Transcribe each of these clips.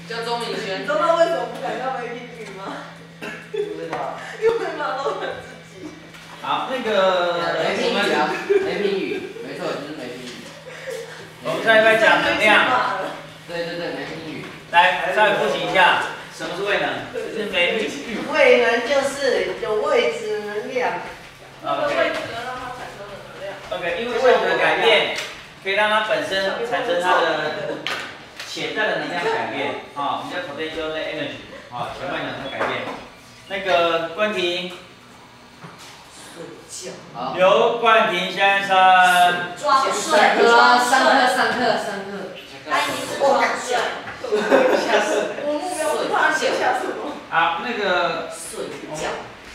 叫钟明轩。 你知道为什么不敢叫 baby 女吗？ 不知道。 因为马都很自己。 好，那个梅评语啊，梅评语，没错，就是梅评语。 我们上一班讲能量。 对，梅评语。 来，稍微复习一下，什么是位能？是梅评语。 位能就是有位置能量。 那个位置能让它产生的能量。 OK， 因为位置的改变，可以让它本身产生它的潜在的能量改变。啊，我们叫 potential energy。啊，潜位能的改变。那个冠廷。 好。 刘冠廷先生。 装睡。 上课。 哎，你是装睡。 吓死！我目标是怕你吓死我。 好，那个睡觉。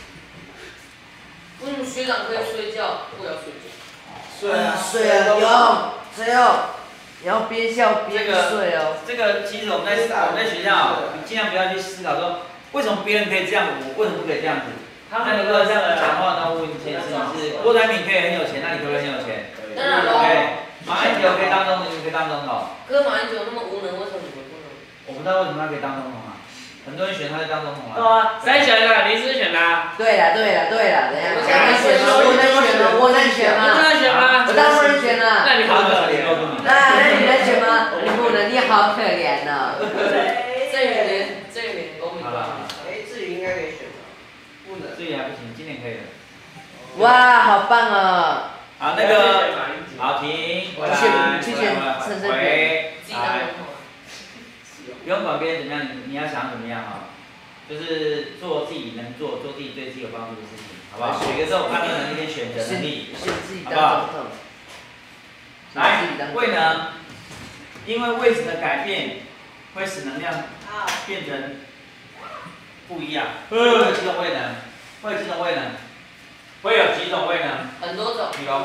为什么学长可以睡觉，我要睡觉？ 睡啊，你要边笑边睡哦。 这个其实我们在学校，你尽量不要去思考说，为什么别人可以这样，我为什么不可以这样子？那你如果这样子讲话，那我问你一件事情是，郭台铭可以很有钱，那你可不可以很有钱？ 当然喽。 马英九可以当总统，你可以当总统。 哥，马英九那么无能，为什么你们不能？ 我不知道为什么他可以当总统啊，很多人选他就当总统啊。 对啊， 谁选的？你是选的？ 对了，怎样？我能选吗？ 你不能选吗？ 我当然能选了。 那你好可怜。 那你能选吗？你不能，你好可怜哦。 这一年公民吧。 志宇应该可以选吧？ 不能，志宇还不行，今年可以的。 哇，好棒哦！ 好，那个，好停， 去选陈生回， 自己当总统。 不用管别人怎么样，你要想怎么样啊？就是做自己能做自己对自己有帮助的事情，好不好？有一个这种判断能力跟选择能力，好不好？来，位能，因为位置的改变会使能量变成不一样。会有几种位能？会有几种位能？会有几种位能？ 很多种。 比如，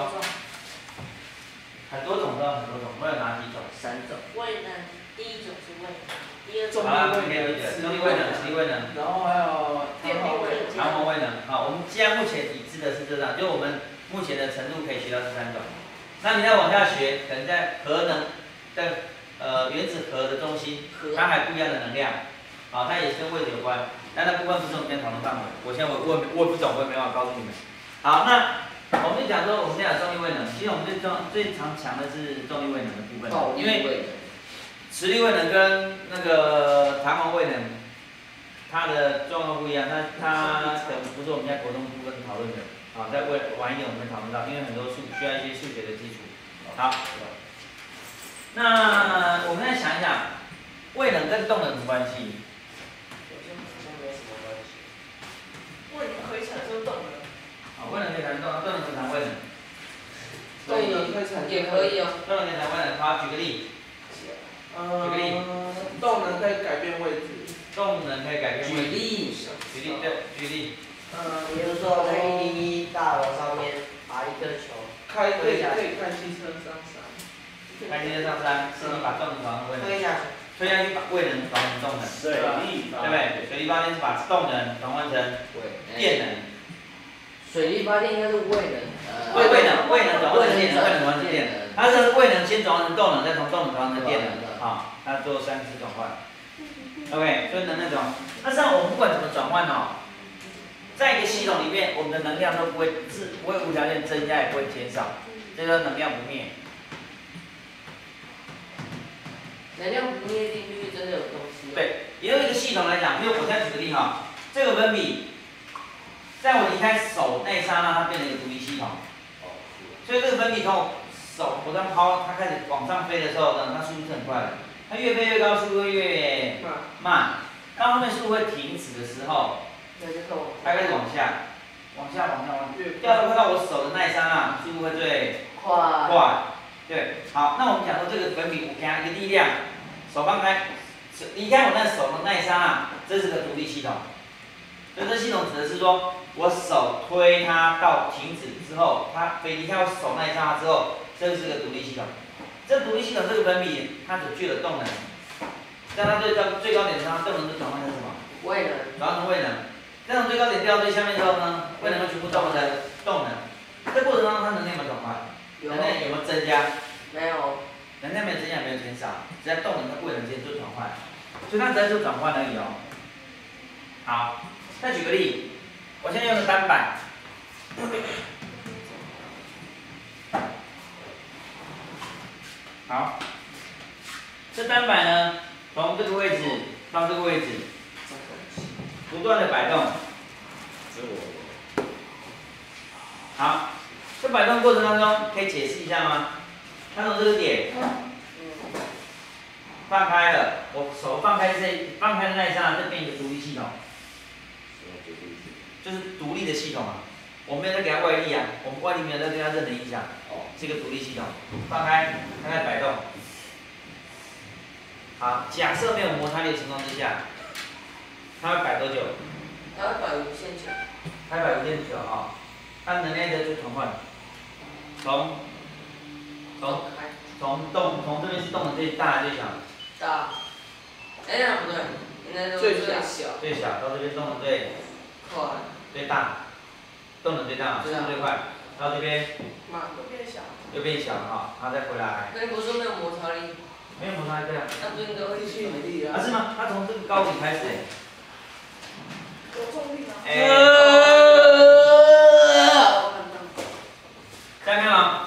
很多种，会有哪几种 ？3种。 位能，第一种是位能，第二种。 好，重力位能，磁力位能， 然后还有电力位能。 长虹位能。好，我们现在目前已知的是这样，就我们目前的程度可以学到这3种。那你再往下学，可能在核能的原子核的中心，它还不一样的能量，啊，它也是跟位置有关，但那部分不是我们今天讨论范围。我现在我也不懂，我也没办法告诉你们。好，那我们就讲说，我们现在有重力位能，其实我们最常强的是重力位能的部分，因为磁力位能跟那个弹簧位能，它的状况不一样，它可能不是我们在国中部分讨论的，啊，在晚一点我们会讨论到，因为很多需要一些数学的基础。好，那我们再想一想，位能跟动能有什么关系？ 位能可以产生动能。 位能可以产生动能，动能可以产生位能。 也可以哦。 动能可以产生位能。好，举个例。 动能可以改变位置。 动能可以改变位置。 举例。 举例。 比如说在101大楼上面把一个球可以看汽车上山。 开汽车上山，是你把动能转成位能。推下去把位能转成动能。 水力对不对？水力发电是把动能转换成电能。 水力发电应该是位能。 位能转换成电能，位能转换成电能。它是位能先转换成动能，再从动能转换成电能。好，它做3次转换。OK， 所以能量转换。那像我们不管怎么转换哦，在一个系统里面，我们的能量都不会无条件增加，也不会减少，这叫能量不灭。 能量不灭定律真的有东西。 对，也有一个系统来讲，比如我再举个例哈，这个粉笔，在我离开手那一刹那，它变成一个独立系统。所以这个粉笔从我手这样抛，它开始往上飞的时候呢，它速度是很快的。它越飞越高，速度会越慢。到后面速度会停止的时候，它开始往下，掉到快到我手的那一刹那，速度会最快。对，好，那我们讲说这个粉笔，我给它一个力量，手放开，离开我那手的那一刹那，这是个独立系统。所以这系统指的是说，我手推它到停止之后，它离开我手那一刹那之后，这是个独立系统。这独立系统这个粉笔，它只具有动能，在它最高点上，动能就转换成什么？ 位能。 转换成位能。再从最高点掉到最下面之后呢，位能会全部转换成动能。这过程当中，它能量有没有转换？能量有没有增加？ 没有。 能量没有增加，没有减少，只要动能跟位能之间做转换。 所以它只在做转换而已哦。好，再举个例，我现在用的单板。好，这单板呢，从这个位置到这个位置，不断的摆动。好，这摆动过程当中，可以解释一下吗？它从这个点放开了，我手放开的那一刹那，这变一个独立系统，就是独立的系统啊。我没有在给它外力啊，我们外力没有在对它任何影响，是一个独立系统。放开，它在摆动。好，假设没有摩擦力的情况之下，它会摆多久？ 它会摆无限久。 它会摆无限久啊。它能量的就转换，从这边是动的最大还是最小？ 大。哎，那不对，应该都最小。 最小到这边动的快。 最大，动的最大，速度最快。到这边又变小了哈，然后再回来。 那你不是没有摩擦力？ 没有摩擦力对啊。 那不应该会去没力啊？ 是吗？它从这个高点开始。 有重力吗？ 大家看哦，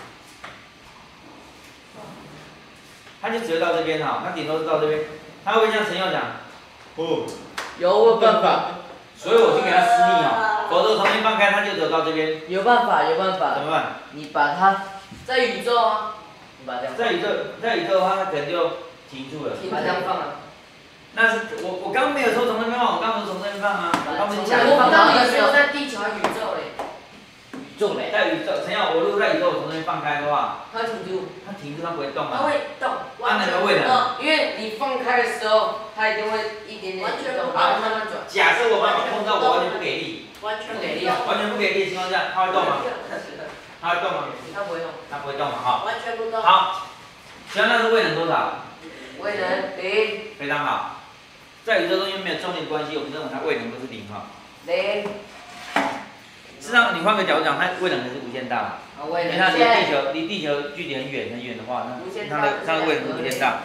它就只会到这边哈，它顶多是到这边，它会不会像陈佑讲？不， 有我有办法， 所以我就给它施力哦，否则重新放开它就只有到这边。 有办法，有办怎法。 么办？ 你把它， 在宇宙啊， 你把这样， 在宇宙的话，它可能就停住了。 你把这样放啊。 那是我刚刚没有说从那边放，我刚刚不是从这边放啊，我刚不是讲我不知道你说在地球还是宇宙嘞？ 宇宙嘞。 在宇宙，陈耀，我如果在宇宙我从这边放开的话， 它停住。 它停住，它不会动啊。 它会动， 按那个位能。 因为你放开的时候，它一定会一点点移动，然后慢慢转。 假设我把它碰到，我完全不给力， 完全不给力啊！ 完全不给力的情况下，它会动吗？它会动吗？ 它不会动。 它不会动嘛，哈。 完全不动。 好，请问那是位能多少？ 位能零。 非常好。在宇宙中因为没有重力的关系，我们认为它位能都是零哈。 零。 事实上，你换个角度讲，它位能还是无限大。因为它离地球距离很远很远的话，那它的位能是无限大。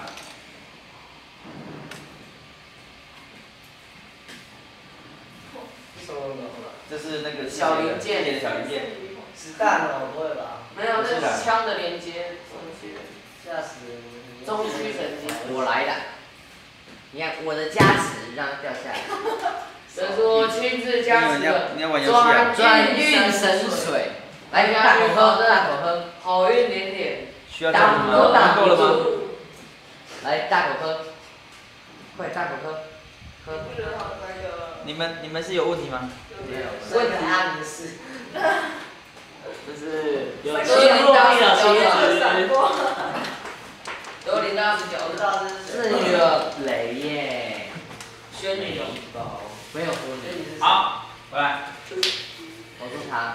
这是那个小零件， 的小零件。 子弹哦，不会吧？ 没有，那是枪的连接中区。 吓死你！ 中区神经。 我来了。你看我的加持让它掉下来。 所以说亲自加持的转运神水。来，大口喝，大口喝。 好运连连。 需要这样子吗？够了吗？ 来，大口喝。快，大口喝。喝。 你们是有问题吗？ 没有。 问题啊，你是。 就是有都心零到力的小心过。 都零到19， 知道这是女儿雷耶。 轩女宝，没有说你。 好，回来。 我说他。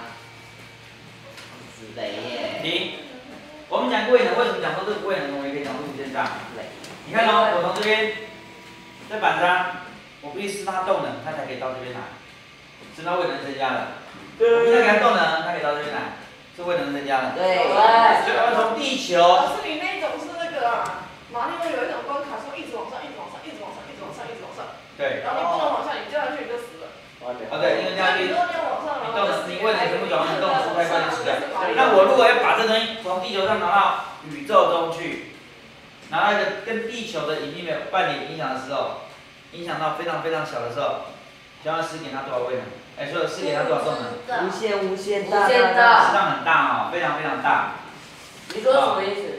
雷耶。 停。我们讲位能，为什么讲说这个位能，我们也可以讲出无限大？你看哦，我从这边这板上，我必须使它动能，它才可以到这边来，使它位能增加了。我现在给它动能，它可以到这边来，是位能增加了。 对。 所以我们从地球。 老师，你那种是那个啊，马里奥有一种关卡，说一直往上，一直往上，一直往上，一直往上，一直往上。 对。 然后你不能往下，你掉下去你就死了。 对，因为这样你如果你往上， 你动能，你位能全部转换，动能太快就死掉。那我如果要把这东西从地球上拿到宇宙中去，拿到一个跟地球的引力没有半点影响的时候，影响到非常非常小的时候，需要施给它多少位能？哎，所以施给它多少动能？ 无限无限大。 大。 实际上很大哦，非常非常大。 你说什么意思？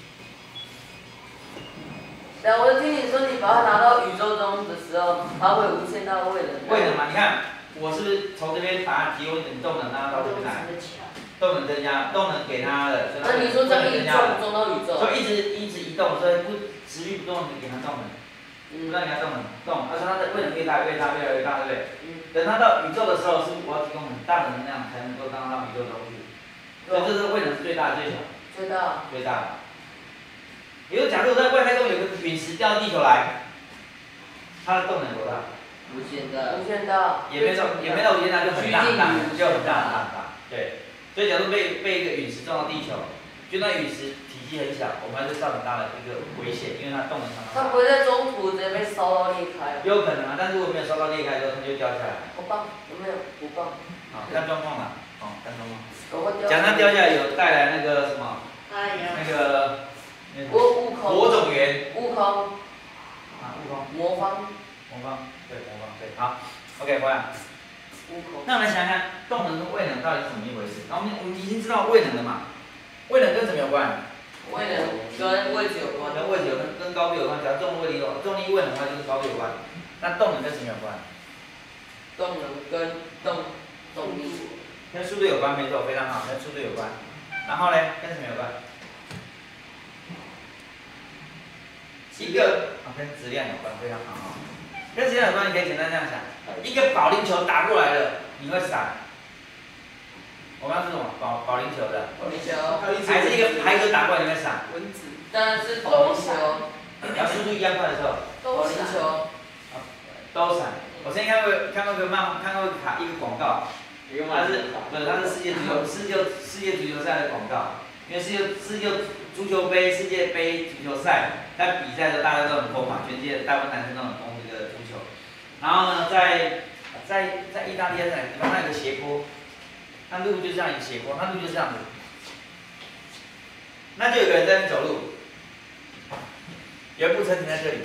对，我听你说你把它拿到宇宙中的时候，它会无限大的位能。 位能嘛，你看我是不是从这边把它提供一点动能，让它到这边来？动能增加，动能给它的， 那你说这样一中到宇宙？ 所以一直移动，所以持续不动的给它动能，不让给它动能动，而且它的位能越大越大，越来越大，对不对？等它到宇宙的时候，是不是我要提供很大的能量才能够让它到宇宙中去？所以这是位能是最大最小？ 最大。 最大。比如假设在外太空有个陨石掉到地球来，它的动能多大？ 无限大。 无限大。 也没到无限大，就很大很大，就很大很大很大。对。所以假如被一个陨石撞到地球，就那陨石体积很小，我们还是造成它的一个危险，因为它动能常常大。 它不会在中途直接被烧裂开。 有可能啊，但如果没有烧到裂开之后，它就掉下来。 我棒，有没有？不棒。 啊，看状况啦，哦，看状况。 我掉。 假如它掉下来有带来那个什么？ 哎呀， 那个。 悟空。 火种源。 悟空。 啊，悟空。 魔方。 魔方，对，魔方，对，好 ，OK，回来。 悟空。 那我们想想看，动能跟位能到底是怎么一回事？然后我们已经知道位能了嘛，位能跟什么有关？ 位能跟位置有关。 跟位置有关，跟高度有关。只要重力有重力位能的话，就是高度有关。那动能跟什么有关？ 动能跟动力。 跟速度有关，没错，非常好，跟速度有关。然后呢，跟什么有关？一个跟质量有关，非常好。跟质量有关，你可以简单这样想：一个保龄球打过来了，你会闪。我们要是什么？保龄球的。 保龄球。 还是一个排球打过来，你会闪。 蚊子。当然是保龄球。 你要速度一样快的时候。 保龄球。 都闪。我之前看过一个广告，它是世界足球赛的广告，因为世界足球杯、世界杯足球赛，在比赛的时候大家都很疯嘛，全世界大部分男生都很疯这个足球。然后呢，在意大利那个地方，那有个斜坡，那路就这样一个斜坡，那路就是这样子，那就有个人在那边走路，有一部车停在这里，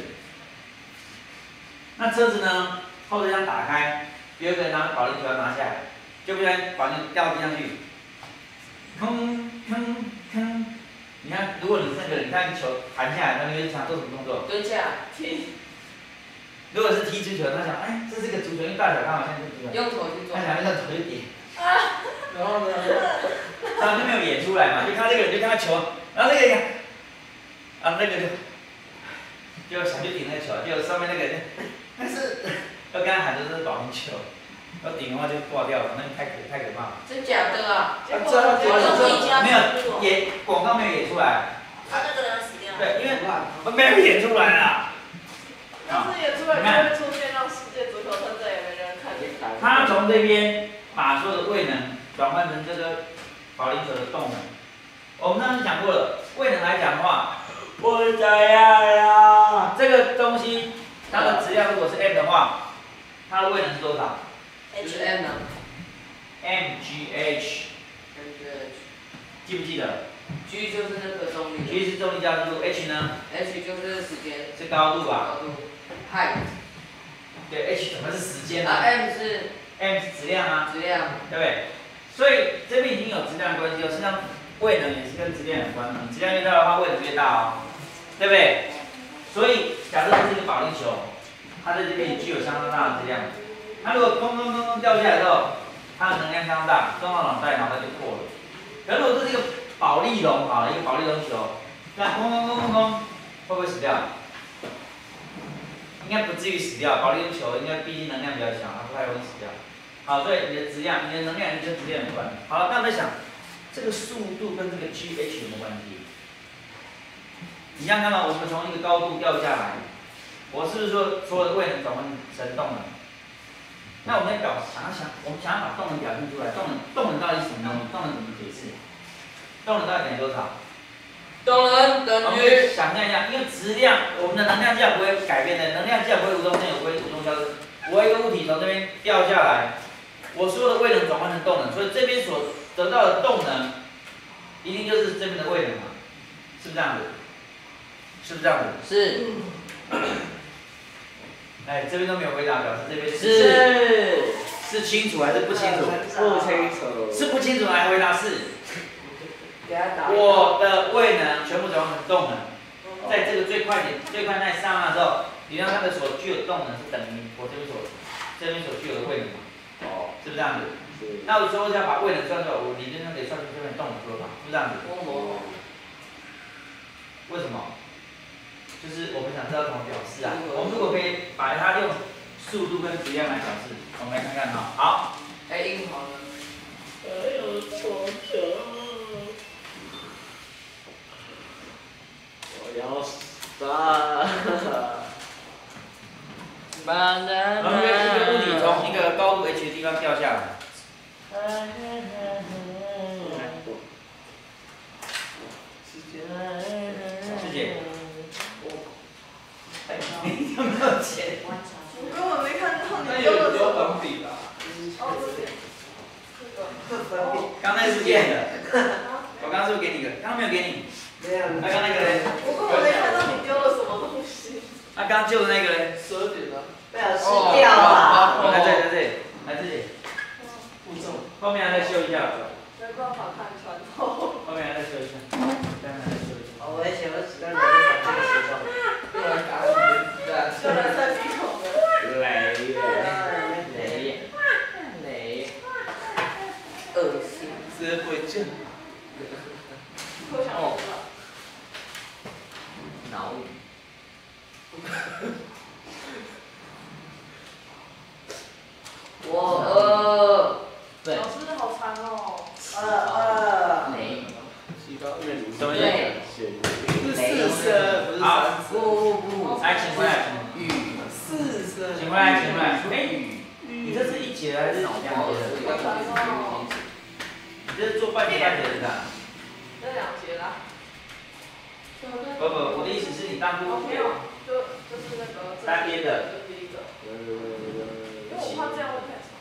那车子呢？后车厢打开，有一个人拿保龄球要拿下来，就不然保龄球掉地上去，吭吭吭。你看，如果你是那个，你看球弹下来，那你想做什么动作？ 蹲下踢。 如果是踢足球，他想，哎，这是个足球，因为大小刚好像是足球。 用头去抓。 他想用头去点。然后呢？他就没有演出来嘛，就看这个人，就看他球，然后这个人，那个就想去顶那个球，就上面那个人，但是。要跟他喊的是保龄球，要顶的话就挂掉了，那太可怕了。 真假的啊？ 没有演广告没有演出来。 他那个人死掉了。 对，因为没有演出来啦。 要是演出来，就会出现让世界足球村再也没人看见。 他从这边把所有的位能转换成这个保龄球的动能。我们刚刚讲过了，位能来讲的话，我怎样呀？这个东西它的质量如果是 m 的话。它的位能是多少？ 就是 M 呢 ？mgh。记不记得 ？G 就是那个重力。 G 是重力加速度 ，h 呢 ？H 就是时间。 是高度吧？ 高度。height。 对 ，h 怎么是时间呢 ？M 是 m 是质量啊。 质量。 对不对？所以这边已经有质量关系了，实际上位能也是跟质量有关的。你质量越大的话，位能越大哦，对不对？所以假设这是一个保龄球。它在这边具有相当大的质量，它如果砰掉下来之后，它的能量相当大，撞到脑袋就破了。可是如果这是一个保利龙，好了，一个保利龙球，那砰，会不会死掉？应该不至于死掉，保利龙球应该毕竟能量比较强，它不太容易死掉。好，所以你的质量，你的能量跟质量有关。好了，那我们想，这个速度跟这个 gh 有没有关系？你想想看到，我们从一个高度掉下来。我是不是说所有的位能转换成动能？那我们要我们想要把动能表现出来，动能到底是什么东西？动能怎么解释？动能到底等于多少？ 动能等于。 想象一下，因为质量，我们的能量既然不会改变的，能量既然不会无中生有，不会无中消失。我一个物体从这边掉下来，我所有的位能转换成动能，所以这边所得到的动能，一定就是这边的位能嘛？是不是这样子？是不是这样子？ 是。 哎，这边都没有回答，表示这边是清楚还是不清楚？ 不清楚。 是不清楚来回答是。 给他打。 我的位能全部转换成动能，在这个最快那一刹那之后，理论上它的所具有的动能是等于我这边所具有的位能嘛？哦，是不是这样子？是。那我说要把位能算出来，我理论上得算出这边动能多少，是不是这样子？为什么？就是我们想知道怎么表示啊。我们如果可以把它用速度跟质量来表示，我们来看看哈。好。 硬好了。 还有多久？我要杀。 然后一个物体从一个高度 h 的地方掉下来。师姐。 有没有钱？ 我根本没看到那你丢了什有么。 粉笔吧？ 哦，这边。 刚那个是变的，我刚刚是不是给你一个？刚刚没有给你。 没有。 那刚那个嘞？ 我根本没看到你丢了什么东西。 那刚旧的那个嘞？ 12点了。 被我吃掉了。 来这里，来这里。 负重。 后面还再修一下。 没办法看穿透。 后面还再修一下。再修一下。 我也想要子弹，我就把这个学校。 又来打你的子弹。 就来在鼻孔的。 雷，恶心。 直接回见。 我想哭了。 脑雨。我对。 老师好长哦。 雷。 提高阅读。 怎么对。 是4声，不是3声。 不， 来，请回来。 雨。 4声。 请回来，请回来。哎，你这是一节还是两节的？你这是做半节半节的。 这2节啦。 不，我的意思是你当初没有，就是那个。 单边的。 这第一个。因为我怕这样会太长。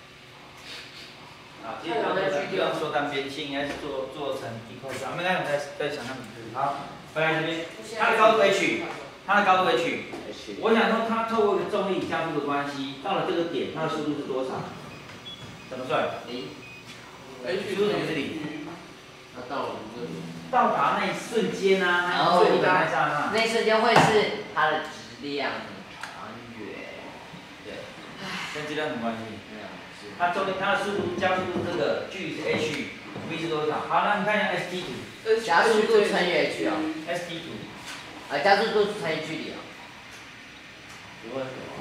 啊，基本上不用说单边性，应该是做成一块上。没关系，我们再想象。好，回来这边，它的高度 h， 它的高度 h， 我想说它透过一个重力加速的关系，到了这个点，它的速度是多少？怎么算？速度等于是0。 那到了这里。 到达那一瞬间啊， 然后最大那刹那， 那一瞬间会是它的质量长远。对。 跟质量有关系。它重力，它的速度加速度这个距离是 h，v 是多少？好，那你看一下 st 图。 加速度乘以 h 啊。 st 图。 加速度乘以距离啊。 不会什么？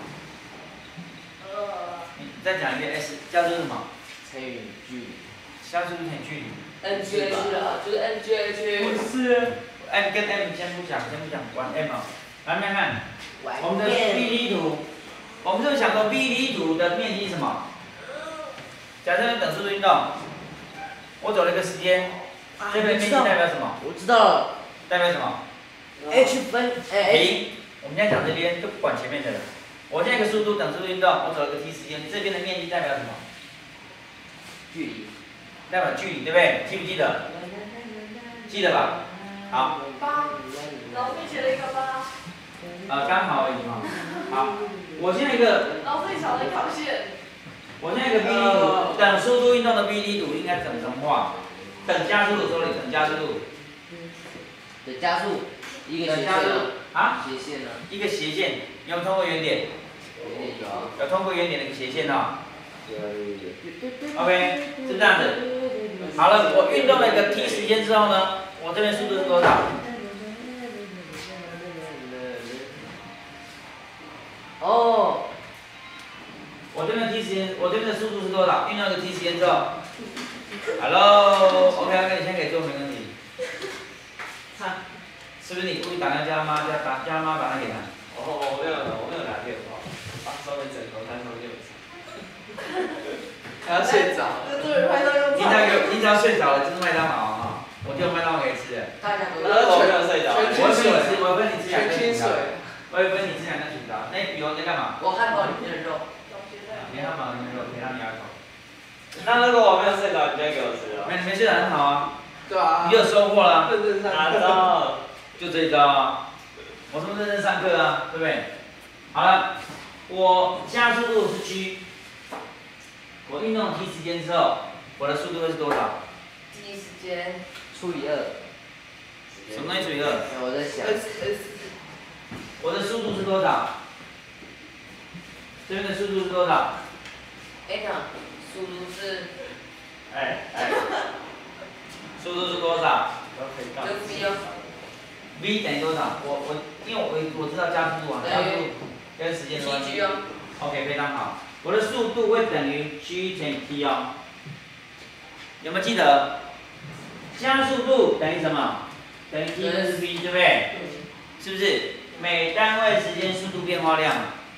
你再讲一遍 s 加速度什么？ 乘以距离。 加速度乘以距离。 NGH 啊，就是 NGH。 不是 ，m 跟 m 先不讲，玩 m 啊。来看看，我们的 BD 图，我们就想说 BD 图的面积是什么？假设等速度运动，我走了一个时间，这边面积代表什么？ 我知道了。 代表什么 h 分平。我们现在讲这边就不管前面的了。我现在一个速度等速度运动，我走了个 t 时间，这边的面积代表什么？ 距离。 代表距离，对不对？记不记得？记得吧？好。 8，老师写了一个8。 刚好而已嘛。好，我现在一个。 老师你少了一条线。 我现在一个 BD 图，等速度运动的 BD 图应该怎么画？等加速度，sorry，等加速度。 等加速，一个斜线啊？ 斜线呢？ 一个斜线，有没有通过原点？有通过原点的一个斜线哦。OK， 是不是这样子？好了，我运动了一个 t 时间之后呢，我这边速度是多少？ 哦。 我这边的 t 时间，我这边的速度是多少？运动一个 t 时间之后 ，Hello，OK， 你现在可以做，没问题。是不是你故意打电话叫他妈，叫他妈把它给他？ 我没有打电话，把上面枕头摊上面。还要睡着。 你只要睡着了，就是麦当劳啊，我就有麦当劳可以吃的。 大家都。 我没有睡着。 我分你吃两根清水。 我也分你吃两根薯条。那比我在干嘛？ 我汉堡里面的肉。 没汉堡里面的肉，可以让你牙口。 那如果我没有睡着，你就给我吃了。 没睡得很好啊。 对啊。 你有收获了。 哪招？ 就这一招啊！我这么认真上课啊，对不对？好了，我加速度是 g， 我运动 t 时间之后，我的速度会是多少 ？t 时间除以2。 什么东西除以2？ 我在想。 我的速度是多少？这边的速度是多少？ 速度是。 速度是多少？ 就 v 哦。 v 等于多少？因为我知道加速度啊，加速度跟时间的关系。OK， 非常好。我的速度会等于 g 乘以 t 哦。有没有记得？加速度等于什么？等于 t 分之 v， 对不对？是不是？每单位时间速度变化量。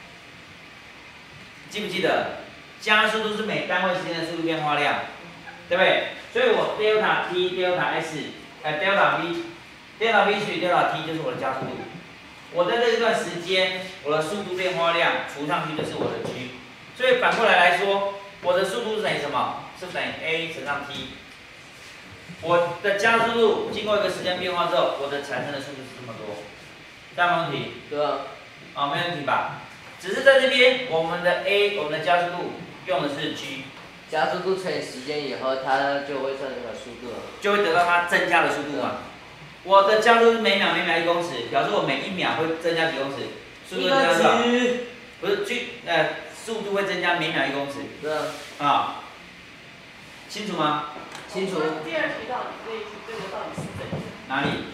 记不记得？加速度是每单位时间的速度变化量，对不对？所以我 delta t、delta s、delta v。delta v 除以 delta t 就是我的加速度， 我在这一段时间，我的速度变化量除上去就是我的 g， 所以反过来说，我的速度是等于什么？是等于 a 乘上 t。我的加速度经过一个时间变化之后，我的产生的速度是这么多，这样没问题？ 对啊。 啊，没问题吧？只是在这边，我们的 a， 我们的加速度用的是 g。 加速度乘以时间以后，它就会算那个速度了。 就会得到它增加的速度嘛。我的加速是每秒1公尺，表示我每1秒会增加几公尺？速度增加多少？不是速度会增加每秒1公尺。 对啊。 啊，清楚吗？ 清楚。 第二题到底这个到底是怎样？ 哪里？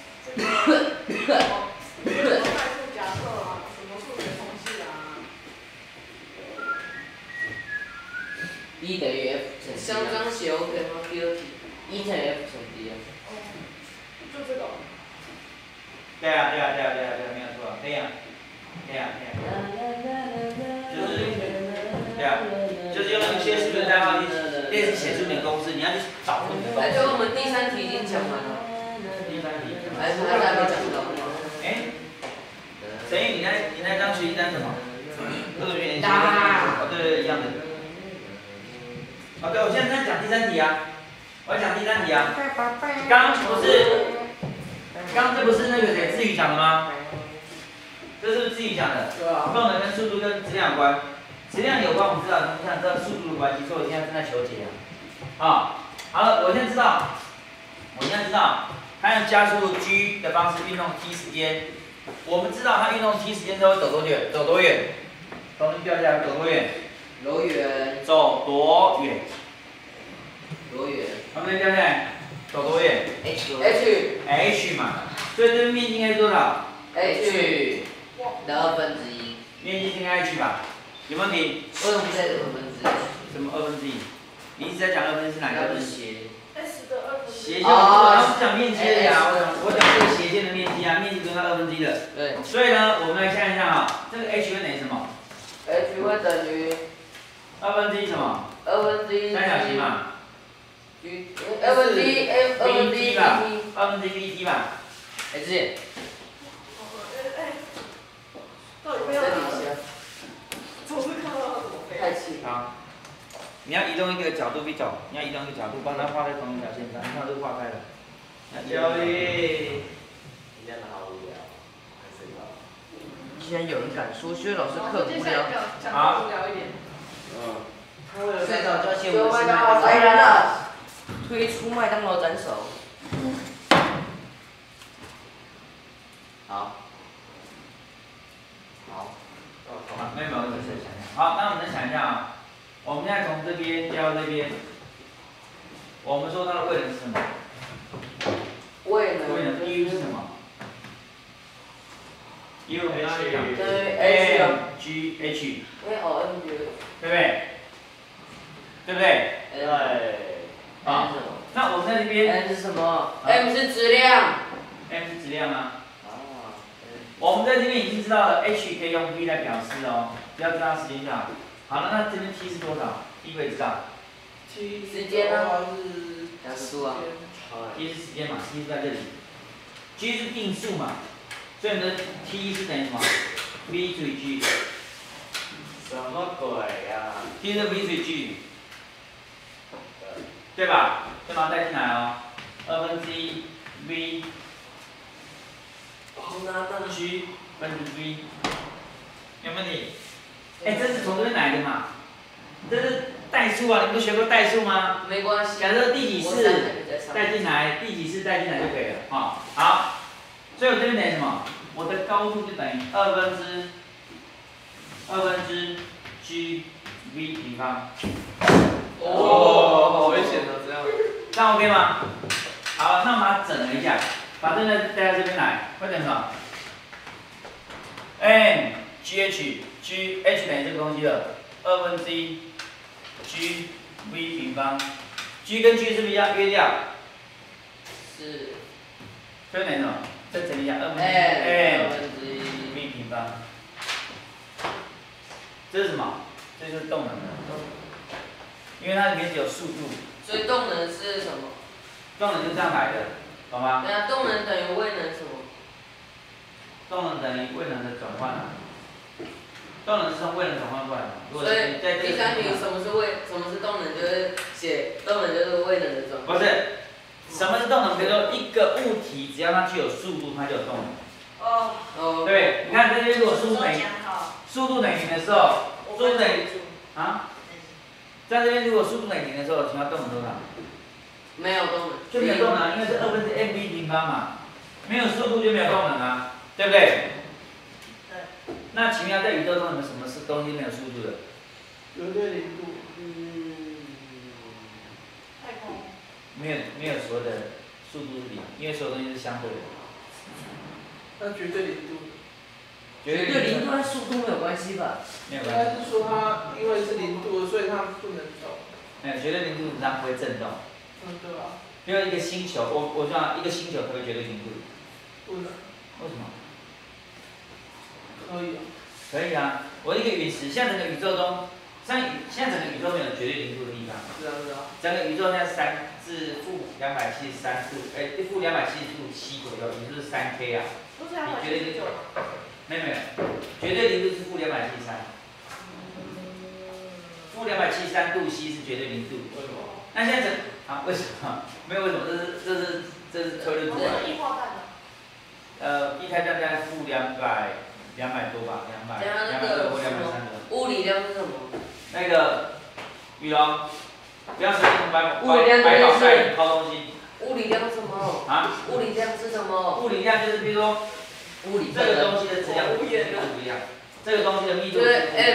这个快速假设啊，什么数学公式啊 ？E 等于 F 乘 D 像这样写 OK 吗？第二题。 E 乘以 F 乘 D 啊。 就这个。 对啊，没有错，可以啊。就是用一些数学代号去类似写出你的公式，你要去找出你的公式。 那就我们第3题已经讲完了。 第3题。 还是还没讲到。 沈宇，你那张学习单什么？各个学员对，一样的。对，我现在在讲第3题啊，我要讲第3题啊。刚这不是那个谁志宇讲的吗？这是不是志宇讲的？ 对啊。 动能跟速度跟质量有关，质量有关，我们知道，你看这速度的关系，所以我现在正在求解啊。好了，我现在知道，它用加速度 g 的方式运动 t 时间。我们知道它运动 t 时间之后走多远？走多远？从这掉下来走多远？ 多远？ 走多远？ 多远？ 从这掉下来走多远 H 嘛，所以这个面积应该是多少 H 的1/2。 面积应该 H 吧？有没有问题？ 为什么在1/2？ 什么1/2？你一直在讲2/2是哪个斜 ？S 的2/2。 斜就我是讲面积的呀，我讲这个斜线的面积啊，面积跟它1/2的。 对。 所以呢，我们来看一下啊，这个 H 会等于什么 H 会等于 2/2什么 ？2/2 三角形嘛。 2/2 吧，2/2 VT 吧。 志远。 到底飞到哪里？总是看到它怎么飞。 太轻。 好，你要移动一个角度比较，你要移动一个角度，把它画在同一条线上，你看这个画开了。教练， 你这样好无聊，很深刻。 既然有人敢说薛老师课无聊， 好，无聊一点。 最早就要先我们来人了，推出麦当劳斩首。好。 没有，我只是想想。好，那我们再想一下啊，我们现在从这边调到这边，我们说它的位能是什么？ 位能 U 是什么 ？U 没关系对 M G H， M 对不对？对不对？ 对。 好，那我们在这边 M 是什么 ？M 是质量。 M 是质量啊。我们在这边已经知道了 H 可以用 V 来表示哦，只要知道时间就好。好了，那这边 T 是多少 ？T 可以知道。 时间啊。 加速度啊。 T 是时间嘛 ，T 是在这里。G 是定数嘛，所以呢 T 是等于什么 ？V 除以 G。 什么鬼呀 ？T 是 V 除以 G， 对吧？再把它带进来哦，1/2 V。G 分之 V， 有问题？这是从这边来的嘛？这是代数啊，你们都学过代数吗？ 没关系。 假设第几式带进来，第几式带进来就可以了啊。好，所以我这边等于什么？我的高度就等于2/2 G V 平方。 好危险的这样。 这样 OK 吗？好，那我们把它整了一下。把这个带到这边来，会等于什么 ？M G H G H 等于这个东西了，1/2 G V 平方。G 跟 G 是不是要约掉？ 是。 所以等于什么？再整理一下，2/2 V 平方。这是什么？这就是动能了，因为它里面只有速度。 所以动能是什么？ 动能就这样来的。懂吗？ 对啊，动能等于位能什么？ 动能等于位能的转换啊。动能是从位能转换过来的。 所以第三题什么是动能，就是写动能就是位能的转换。 不是，什么是动能？比如说一个物体只要它具有速度，它就有动能。 哦。 对，你看这边如果速度等于0的时候，速度等于啊，在这边如果速度等于0的时候，请问动能多少？ 没有动能。 就没有动能，因为是2/mv平方嘛，没有速度就没有动能啊，对不对？ 对。 那请问在宇宙中有没有什么是东西没有速度的？ 绝对零度。 太空。 没有所谓的速度是0，因为所有东西是相对的。 那绝对零度。 绝对零度和速度没有关系吧？ 没有应关系。 该是说它因为是0度，所以它不能动。 绝对零度它不会震动。 对啊。 比如一个星球，我讲一个星球可不可以绝对零度？ 不能。 为什么？ 可以啊。 可以啊，我一个陨石，像整个宇宙中，现在整个宇宙没有绝对零度的地方。 是啊是啊。 整个宇宙现在3至-273度，负270度7左右，也就是3K 啊。 不是279。 没有，绝对零度是负273。负273度 C 是绝对零度。 为什么？ 那现在为什么？没有为什么，这是推论出来的。 液化氮的。 液态氮大概负200多吧，200或230。 物理量是什么？ 那个雨龙，不要随便用百宝袋掏东西。 物理量是什么？ 啊？ 物理量是什么？ 物理量就是比如说，这个东西的质量不一样，这个东西的密度。 就是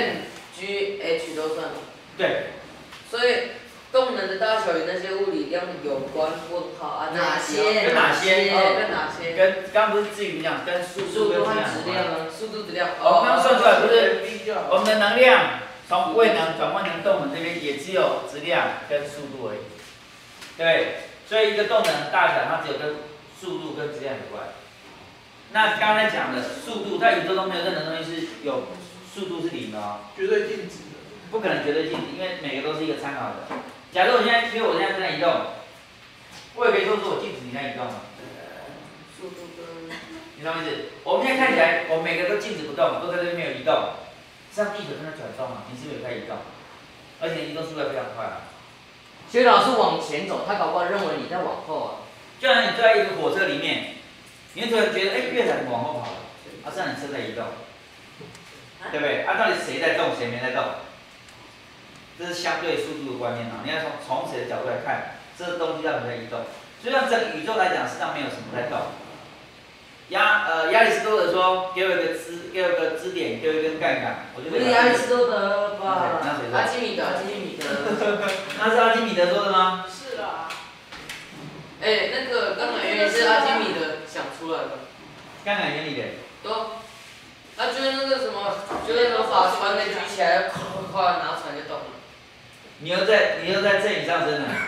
mgh 都算。 对。 所以动能的大小与那些物理量有关。问号啊？ 哪些？ 跟哪些？ 跟哪些？ 跟刚不是至于讲跟速度跟质量啊，速度质量。 我刚刚算出来不是我们的能量从位能转换成动能这边也只有质量跟速度而已，对，所以一个动能的大小它只有跟速度跟质量有关。那刚才讲的速度在宇宙中没有任何东西是有速度是0的哦， 绝对静止的。 不可能绝对静止，因为每个都是一个参考的。假如我现在正在移动，我也可以说我静止你在移动嘛。 速度跟。 你懂我意思？我们现在看起来，我们每个都静止不动，都在这边没有移动。实际上地球正在转动啊，你是不是有在移动？而且移动速度非常快啊。 所以老师往前走，他搞不好认为你在往后啊。 就像你坐在一个火车里面，你会突然觉得，月台怎么往后跑了？实际上你车在移动，对不对？到底谁在动，谁没在动？这是相对速度的观念啊！你要从谁的角度来看，这东西到底在移动。所以让整个宇宙来讲，实际上没有什么在动。亚里士多德说：“给我一个支点，给我一根杠杆，我就可以。” 不是亚里士多德吧？ 那谁说？ 阿基米德。 那是阿基米德说的吗？ 是啊。 那个杠杆原理是阿基米德想出来的。 杠杆原理的。 对。就是那个什么，就是能把船给举起来，咵拿船就动了。 你又在正以上升了。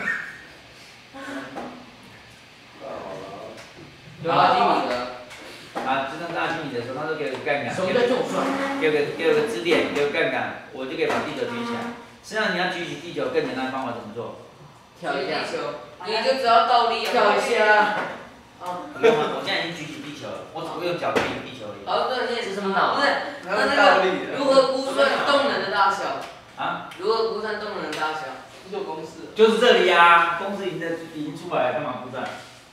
对阿基米德。 就像是阿基米德说，他说给我个杠杆， 什么叫重算？ 给我个支点，给我杠杆，我就可以把地球举起来。实际上你要举起地球更简单的方法怎么做？ 跳一下。 你就只要倒立。 跳一下。 不用啊，我现在已经举起地球了，我只不过用脚推地球而已。 对， 这什么脑？ 不是，那个如何估算动能的大小？ 啊？ 如何估算动能的大小？ 这就公式。 就是这里呀，公式已经出来了，干嘛估算？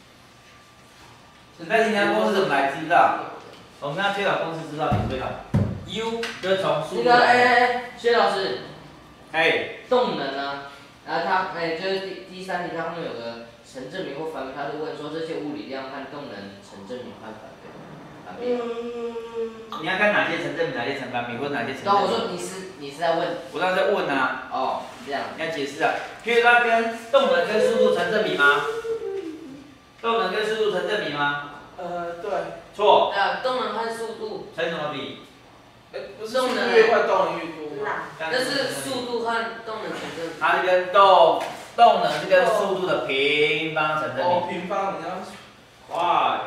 但是你看公式怎么来知道？我们要推导公式知道怎么推导 ？U 就是从速度。 薛老师。 动能啊，然后它就是第三题，它后面有个成正比或反比，他就问说这些物理量和动能成正比和反比。 你要看哪些成正比，哪些成反比，或哪些成正比。 那我说你是在问？ 我刚才在问啊。 哦，这样。 你要解释啊，譬如它跟动能跟速度成正比吗？动能跟速度成正比吗？ 对。 错。 动能和速度成什么比？ 不是速度越快，动能越多吗？ 那是速度和动能成正比。 它是跟动能是跟速度的平方成正比。 平方，你要快。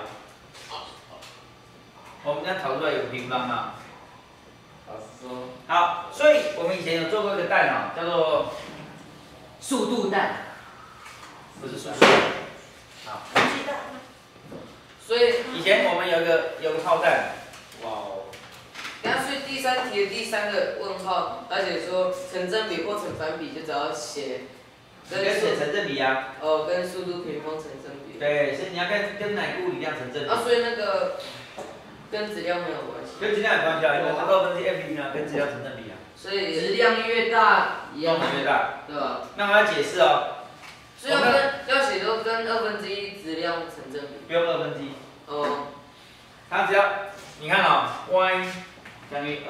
我们要讨出来有个平方嘛？ 老师说。 好，所以我们以前有做过一个蛋哦，叫做速度蛋。 不是速度。好。 所以以前我们有个炮弹， 哇哦， 然后所以第3题的第3个问号，而且说成正比或成反比就只要写跟写成正比啊。 跟速度平方成正比。 对，所以你要跟哪个物理量成正比？ 所以那个跟质量没有关系。 跟质量有关系啊，因为2/mv呢跟质量成正比啊。 所以质量越大，一样动能越大。 对吧？ 那我要解释哦。 所以要写都跟1/2质量成正比。 不用1/2。 哦。 它只要你看哦 y 等于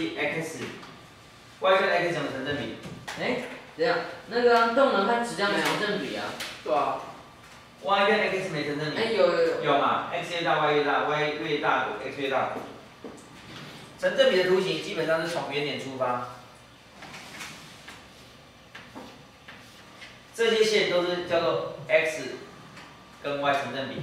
2/x，y 跟 x 怎么成正比？ 这样，那个动能和质量成正比啊。 对啊。 y 跟 x 没成正比。 有。 有嘛 ？x 越大 y 越大 ，y 越大 x 越大。成正比的图形基本上是从原点出发，这些线都是叫做 x 跟 y 成正比，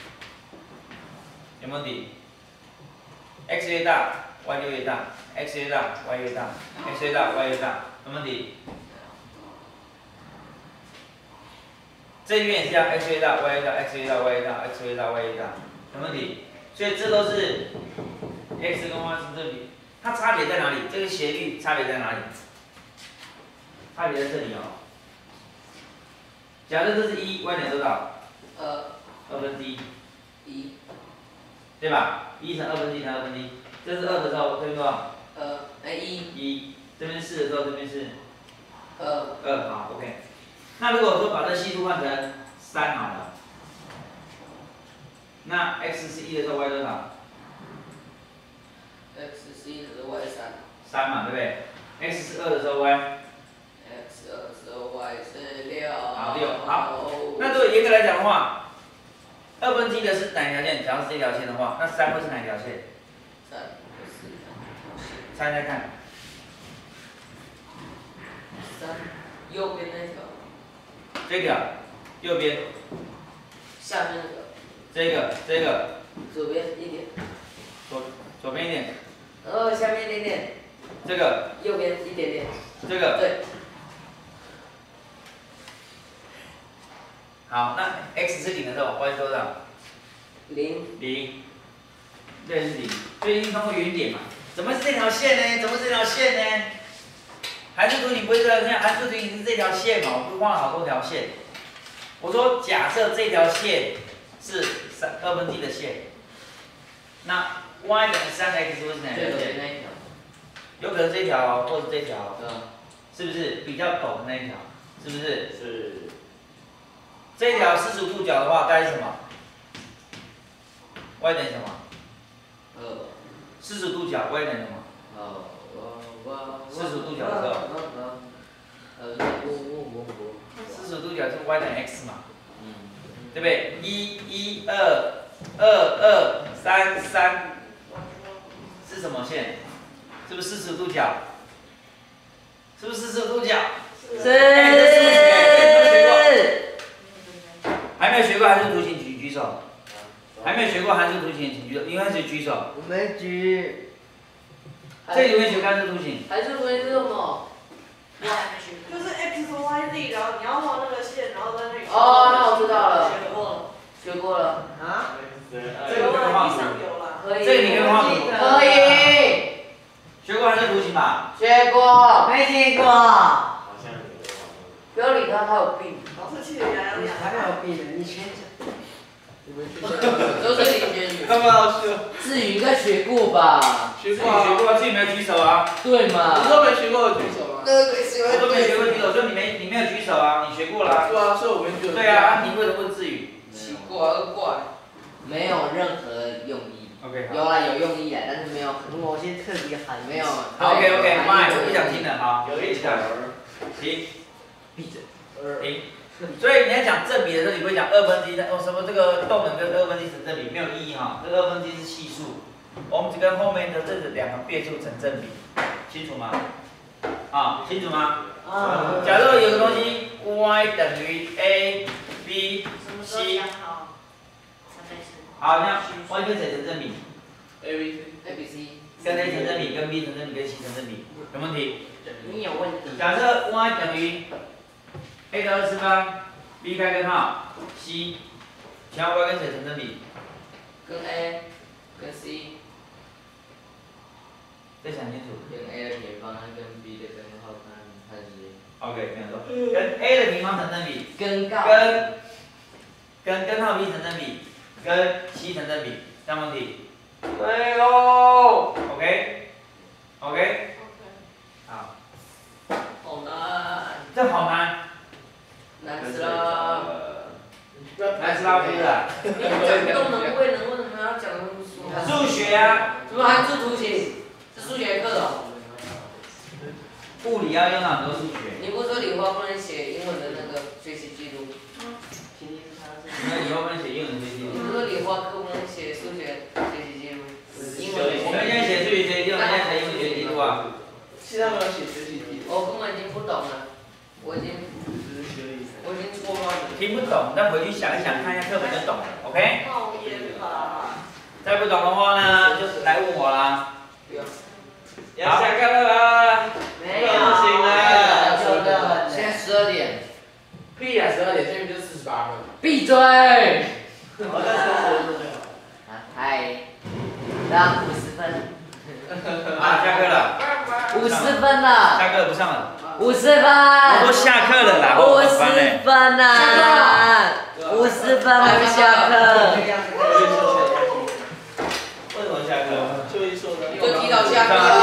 有没有底 ？x 越大 y 就越大 ，x 越大 y 越大 ，x 越大 y 越大，有没有底？这一边也是这样 ，x 越大 y 越大 ，x 越大 y 越大 ，x 越大 y 越大，有没有底？所以这都是 x 跟 y 成正比，它差别在哪里？这个斜率差别在哪里？差别在这里哦。假设这是1，y 等于多少？1/2，对吧？1乘1/2乘1/2，这是2的时候，这边多少？1，这边是4的时候，这边是2，好 ，OK。那如果说把这系数换成3好了，那 x 是1的时候，y 多少 ？x 是1的时候 y 3嘛，对不对 ？x 是2的时候 y。x 2的时候 y 是6。 好6，好。那如果严格来讲的话，1/2的是哪一条线？假如是这条线的话，那3会是哪一条线 3会是哪条线？ 猜猜看。 3，右边那条。 这条，右边。 下面那个。 这个。 左边一点。 左边一点。 下面一点点。 这个。 右边一点点。 这个。 对。 好，那 x 是0的时候 ，y 是多少 ？0。 对，是0，所以一定通过原点嘛。怎么是这条线呢？函数图形不是这条线，函数图形是这条线嘛？我不是画了好多条线。我说假设这条线是2/2的线，那 y 等于3x 会是哪条线？有可能这条或者这条，是不是比较陡的那一条？是不是？ 是。 这条45度角的话，该是什么 ？y 等于什么？45度角 y 等于什么？45度角的时候，45度角是 y 等于 x 嘛？对不对？1 1 2 2 2 3 3是什么线？是不是45度角？是不是45度角？还没有学过函数图形，请举手。还没有学过函数图形，请举手。你开始举手。 我没举。 这里有没有学函数图形？ 函数图形是什么？ 就是 x 和 y z， 然后你要画那个线，然后在那里。 那我知道了。学过了。 啊？ 这个可以画图。 可以。 这个你可以画图。 可以。 学过函数图形吧？ 学过。 没听过。 好像有。 不要理他，他有病。 老师气得牙痒痒。 还没有病呢，你先讲。 都是林轩宇。 干嘛要学？ 志宇应该学过吧？ 学过啊。 学过，自己没有举手啊。 对嘛？ 你都没学过，举手吗？ 我都没学过举手，所以你没有举手啊，你学过了。 对啊，所以我没举手。 对啊，你为什么问志宇？ 奇怪，恶怪。 没有任何用意。 OK 好。 有啦，有用意啊，但是没有某些特别含义。没有。 OK， 慢，我不想听了，好。 有一条。 停。 闭嘴。 停。所以你要讲正比的时候，你不会讲1/2的，什么这个动能跟2/2成正比，没有意义哈。这2/2是系数，我们只跟后面的这两个变数成正比，清楚吗？啊，清楚吗？假如有个东西 y 等于 a b c， 好，那 y 跟谁成正比 ？A B C。 跟 a 成正比，跟 b 成正比，跟 c 成正比，有问题？ 你有问题。 假设 y 等于 a 的24方 ，b 开根号 ，c， 请问 y 跟谁成正比？ 跟 A，跟 C。 再想清楚。 用 a 的平方跟 b 的根号看是 OK， 没有错。跟 a 的平方成正比， 根号跟根号 b 成正比，跟 c 成正比，这样问题。 对喽。 OK， 好。 好难， 这好难。 难死了。 来吃拉菲了。 你讲动能位能，为什么要讲那么说？ 数学啊。 怎么还做图形？是数学课哦。 物理要用到很多数学。 你不是说理化不能写英文的那个学习记录？ 那以后不能写英文学习记录。 你不是说理化课不能写数学学习记录？英文。 我们现在写数学学习记录，我们现在写英文学习记录啊。 现在没有写学习记录。 我根本已经不懂了，我已经错乱了。 听不懂，再回去想一想，看一下课本就懂了。OK？ 冒烟吧。 再不懂的话呢，就来问我啦。 不要。 要下课了啦。 没有， 醒了。 现在12点。 屁呀，12点，现在就是48分。 闭嘴！ 我在厕所就对了。 嗨，让50分。 啊，下课了。 50分了。 下课不上了。 50分。 我都下课了啦。 50分啦。50分还没下课。 为什么下课？就一说的。 就提早下课。